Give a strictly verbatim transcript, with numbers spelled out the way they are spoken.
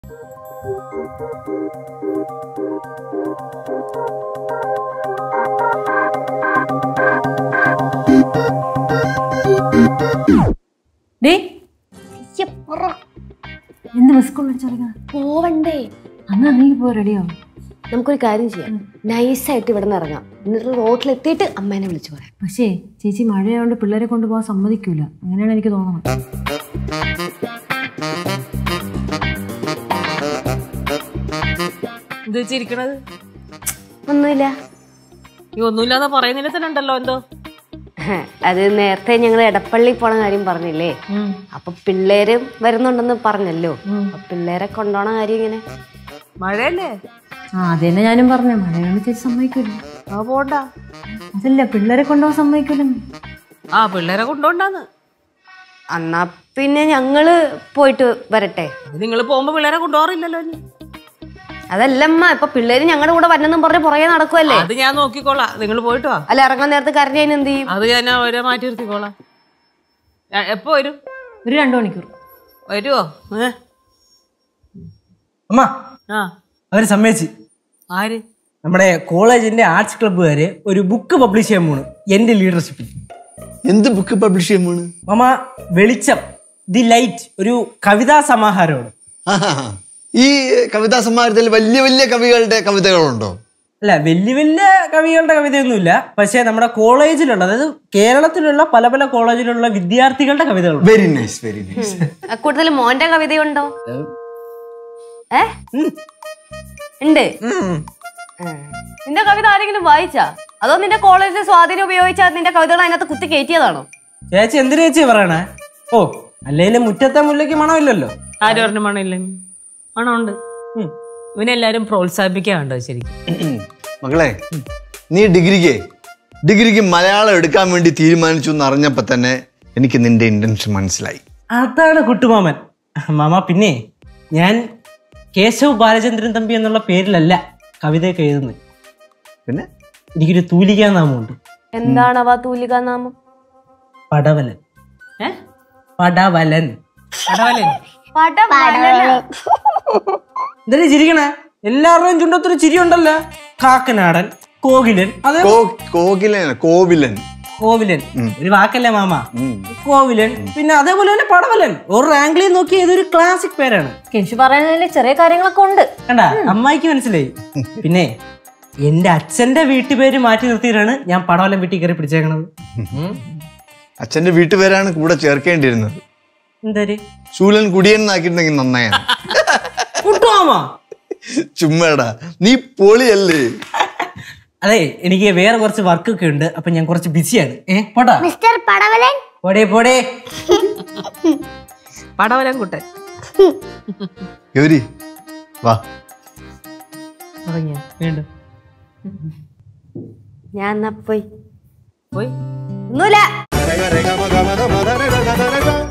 എന്ത് മിസ്കോൾ പോവണ്ടേ? അന്ന് നീ പോ, റെഡിയോ? നമുക്കൊരു കാര്യം ചെയ്യാം, നൈസായിട്ട് ഇവിടെ നിന്ന് ഇറങ്ങാം, എന്നിട്ട് റോഡിലെത്തിയിട്ട് അമ്മേനെ വിളിച്ചു പറയാം. പക്ഷേ ചേച്ചി മഴയായോണ്ട് പിള്ളേരെ കൊണ്ടുപോകാൻ സമ്മതിക്കൂല, അങ്ങനെയാണ് എനിക്ക് തോന്നുന്നത്. ഒന്നുമില്ല. ഒന്നുമില്ലാതെ പറയുന്നതിന് തന്നെ ഉണ്ടല്ലോ എന്തോ. അത് നേരത്തെ ഞങ്ങൾ എടപ്പള്ളി പോണ കാര്യം പറഞ്ഞില്ലേ, അപ്പൊ പിള്ളേര് വരുന്നുണ്ടെന്ന് പറഞ്ഞല്ലോ. പിള്ളേരെ കൊണ്ടോണ കാര്യം ഇങ്ങനെ മഴയല്ലേ? ആ അതന്നെ ഞാനും പറഞ്ഞ, മഴയാണ് ചേച്ചി സമ്മതിക്കൂല. ആ പോണ്ട. അതല്ല, പിള്ളേരെ കൊണ്ടുപോകാൻ സമ്മതിക്കൂല. ആ പിള്ളേരെ കൊണ്ടോണ്ടാന്ന്. എന്നാ പിന്നെ ഞങ്ങള് പോയിട്ട് വരട്ടെ. നിങ്ങള് പോകുമ്പോ പിള്ളേരെ കൊണ്ടുപോകാറില്ലല്ലോ. അതല്ലമ്മ, ഇപ്പൊ പിള്ളേര് ഞങ്ങളുടെ കൂടെ വരണമെന്നും പറഞ്ഞ് പുറകെ നടക്കുവല്ലേ. അത് ഞാൻ നോക്കിക്കോളാം, നിങ്ങൾ പോയിട്ട് വാ. അല്ല, ഇറങ്ങാൻ നേരത്തെ കരഞ്ഞ എന്ത് ചെയ്യും? അത് ഞാൻ അവരെ മാറ്റി നിർത്തിക്കോളാം. എപ്പോ വരും? ഒരു രണ്ടു മണിക്കൂർ. വരുവോ? അമ്മ ആ അവര് സമ്മതിച്ച്. ആര്? നമ്മുടെ കോളേജിന്റെ ആർട്സ് ക്ലബ്ബുകാര് ഒരു ബുക്ക് പബ്ലിഷ് ചെയ്യാൻ പോണ് എന്റെ ലീഡർഷിപ്പിൽ. എന്ത് ബുക്ക് പബ്ലിഷ് ചെയ്യാൻ പോണ്? മാമ, വെളിച്ചം, ദി ലൈറ്റ്, ഒരു കവിതാ സമാഹാരമാണ്. ഈ കവിതാ സമാഹാരത്തിൽ വലിയ വലിയ കവികളുടെ കവിതകളുണ്ടോ? അല്ല, വലിയ വലിയ കവികളുടെ കവിതയൊന്നുമില്ല, പക്ഷെ നമ്മുടെ കോളേജിലുള്ള, അതായത് കേരളത്തിലുള്ള പല പല കോളേജിലുള്ള വിദ്യാർത്ഥികളുടെ കവിതകളുണ്ട്. Very nice, very nice. കൂടുതൽ മോന്റെ കവിതയുണ്ടോ? ഏ ഉണ്ട്. നിന്റെ കവിത ആരെങ്കിലും വായിച്ചാ? അതോ നിന്റെ കോളേജിലെ സ്വാധീനം ഉപയോഗിച്ചാ നിന്റെ കവിതകൾ അതിനകത്ത് കുത്തി കയറ്റിയതാണോ? ചേച്ചി എന്തിനു ചേച്ചി പറയണേ? ഓ, അല്ലേലും മുറ്റത്തെ മുല്ലയ്ക്ക് മണമില്ലല്ലോ. ആര് പറഞ്ഞു മണമില്ല? മണമുണ്ട്. ഇവനെല്ലാരും പ്രോത്സാഹിപ്പിക്കാണ്ടോ ശരിക്കും? മകളെ, നീ ഡിഗ്രിക്ക് ഡിഗ്രിക്ക് മലയാളം എടുക്കാൻ വേണ്ടി തീരുമാനിച്ചു എന്ന് അറിഞ്ഞപ്പോ തന്നെ എനിക്ക് നിന്റെ ഇന്റൻഷൻ മനസ്സിലായി. അതാണ് കുട്ടുമാമൻ. മാമ, പിന്നെ ഞാൻ കേശവ് ബാലചന്ദ്രൻ തമ്പി എന്നുള്ള പേരിലല്ല കവിതയൊക്കെ എഴുതുന്നത്. പിന്നെ എനിക്കൊരു തൂലികാ നാമമുണ്ട്. എന്താണവാ തൂലികാ നാമം? പടവലൻ. പടവലൻ. എന്തായാലും ചിരിക്കണേ? എല്ലാവരുടെയും ചുണ്ടത്തൊരു ചിരി ഉണ്ടല്ലോ. കാക്കനാടൻ, കോകിലൻ. അതെ, കോകിലൻ, കോവിലൻ. കോവിലൻ ഒരു വാക്കല്ലേ മാമ? കോവിലൻ. പിന്നെ അതേപോലെ തന്നെ പടവലൻ. ഒരു റാങ്കിൽ നോക്കി ഇതൊരു ക്ലാസിക് പേരാണ്. കെൻഷു പറയുന്നതിൽ ചെറിയ കാര്യങ്ങളൊക്കെ ഉണ്ട്. കണ്ടാ, അമ്മായിക്ക് മനസ്സിലായി. പിന്നെ എന്റെ അച്ഛന്റെ വീട്ടുപേര് മാറ്റി നിർത്തിയിട്ടാണ് ഞാൻ പടവലൻ വീട്ടിൽ കയറി പിടിച്ചേക്കണത്. അച്ഛന്റെ വീട്ടുപേരാണ് കൂടെ ചേർക്കേണ്ടിയിരുന്നത്. എന്താ? ശൂലൻ കുടിയൻ ആക്കിയിട്ടുണ്ടെങ്കിൽ നന്നായാണ്. ചുമ്മാടാ, നീ പൊളിയല്ലേ. അതെ, എനിക്ക് വേറെ കുറച്ച് വർക്കൊക്കെ ഉണ്ട്, അപ്പൊ ഞാൻ കുറച്ച് ബിസിയാണ്. ഏ പോട്ടാ മിസ്റ്റർ പടവലൻ. പോടേ പോടേ പടവലൻ കുട്ടൻ. ഗൗരി വാ. വീണ്ടും ഞാൻ എന്നാ പോയി പോയി ഒന്നുമില്ല.